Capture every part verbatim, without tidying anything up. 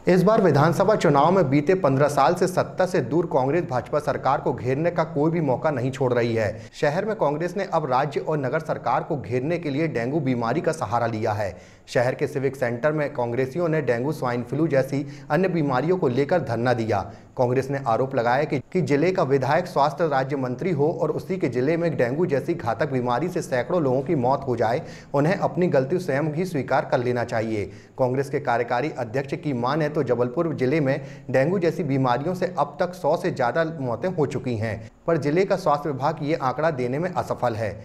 इस बार विधानसभा चुनाव में बीते पंद्रह साल से सत्ता से दूर कांग्रेस भाजपा सरकार को घेरने का कोई भी मौका नहीं छोड़ रही है। शहर में कांग्रेस ने अब राज्य और नगर सरकार को घेरने के लिए डेंगू बीमारी का सहारा लिया है। शहर के सिविक सेंटर में कांग्रेसियों ने डेंगू, स्वाइन फ्लू जैसी अन्य बीमारियों को लेकर धरना दिया। कांग्रेस ने आरोप लगाया कि, कि जिले का विधायक स्वास्थ्य राज्य मंत्री हो और उसी के जिले में डेंगू जैसी घातक बीमारी से सैकड़ों लोगों की मौत हो जाए, उन्हें अपनी गलती स्वयं ही स्वीकार कर लेना चाहिए। कांग्रेस के कार्यकारी अध्यक्ष की माने तो जबलपुर जिले में डेंगू जैसी बीमारियों से अब तक सौ से ज्यादा मौतें हो चुकी हैं, पर जिले का स्वास्थ्य विभाग ये आंकड़ा देने में असफल है।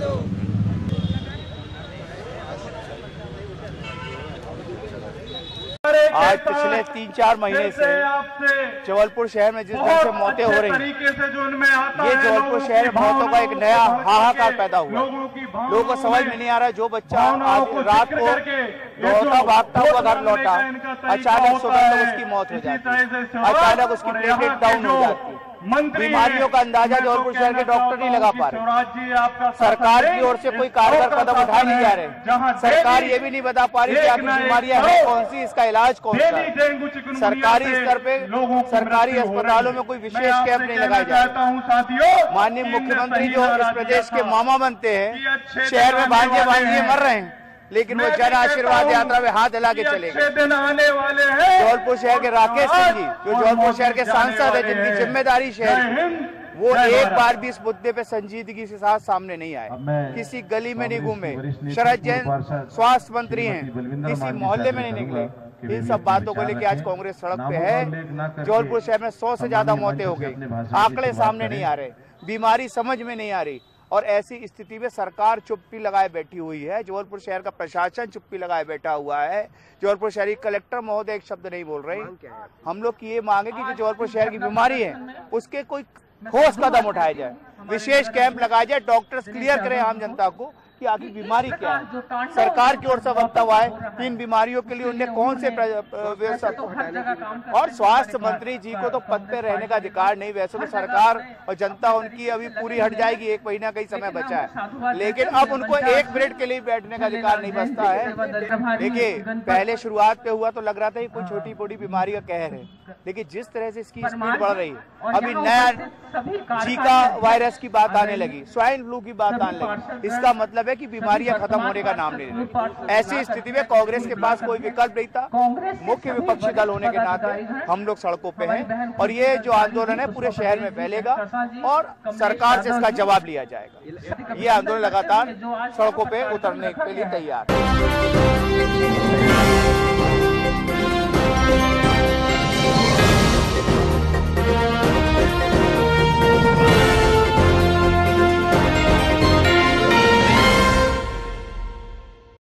आज पिछले तीन चार महीने से जबलपुर शहर में जिस ढंग से मौतें हो रही हैं, ये जबलपुर शहर में मौतों का एक नया हाहाकार पैदा हुआ। लोगों को समझ में नहीं आ रहा, जो बच्चा आज रात को दौड़ता भागता हुआ घर लौटा, अचानक सुबह तक उसकी मौत हो जाती है, अचानक उसकी प्लेटलेट डाउन हो जाती है। बीमारियों का अंदाजा जबलपुर शहर के डॉक्टर नहीं लगा पा रहे। सरकार की ओर से कोई कारगर कदम उठाए नहीं जा रहे। सरकार ये भी नहीं बता पा रही कि आपकी बीमारियां हैं कौन सी, इसका इलाज कौन सा है। सरकारी स्तर पे सरकारी अस्पतालों में कोई विशेष कैंप नहीं लगाए जा रहे। माननीय मुख्यमंत्री जो इस प्रदेश के मामा बनते हैं, शहर में भांजे भांजे मर रहे हैं, लेकिन वो जन आशीर्वाद यात्रा में हाथ हिला के चले गए। जबलपुर शहर के राकेश सिंह जी, जो जबलपुर शहर के सांसद है, जिनकी जिम्मेदारी शहर की, वो एक बार भी इस मुद्दे पे संजीदगी के साथ सामने नहीं आए, किसी गली में नहीं घूमे। शरद जैन स्वास्थ्य मंत्री हैं, किसी मोहल्ले में नहीं निकले। इन सब बातों को लेकर आज कांग्रेस सड़क पे है। जबलपुर शहर में सौ से ज्यादा मौतें हो गई, आंकड़े सामने नहीं आ रहे, बीमारी समझ में नहीं आ रही, और ऐसी स्थिति में सरकार चुप्पी लगाए बैठी हुई है। जबलपुर शहर का प्रशासन चुप्पी लगाए बैठा हुआ है। जबलपुर शहरी कलेक्टर महोदय एक शब्द नहीं बोल रहे। हम लोग की ये मांग है कि जो जबलपुर शहर की बीमारी है उसके कोई ठोस कदम उठाए जाए, विशेष कैंप लगाया जाए, डॉक्टर्स क्लियर करें आम जनता को कि आखिर बीमारी क्या है। सरकार की ओर से वक्तव्य आए कि इन बीमारियों के लिए उन्हें कौन से व्यवस्था, और स्वास्थ्य मंत्री जी को तो पद पे रहने का अधिकार नहीं। वैसे तो सरकार और जनता उनकी अभी पूरी हट जाएगी, एक महीना का ही समय बचा है, लेकिन अब उनको एक मिनट के लिए बैठने का अधिकार नहीं बचता है। देखिए, पहले शुरुआत पे हुआ तो लग रहा था कि कोई छोटी मोटी बीमारी का कहर है, लेकिन जिस तरह से इसकी स्पीड बढ़ रही है, अभी नया जीका वायरस की बात आने लगी, स्वाइन फ्लू की बात आने लगी, इसका मतलब है कि बीमारियां खत्म होने का नाम नहीं ले रही। ऐसी स्थिति में कांग्रेस के पास कोई विकल्प नहीं था। मुख्य विपक्षी दल होने के नाते हम लोग सड़कों पे हैं, और ये जो आंदोलन है पूरे शहर में फैलेगा और सरकार से इसका जवाब लिया जाएगा। ये आंदोलन लगातार सड़कों पे उतरने के लिए तैयार है।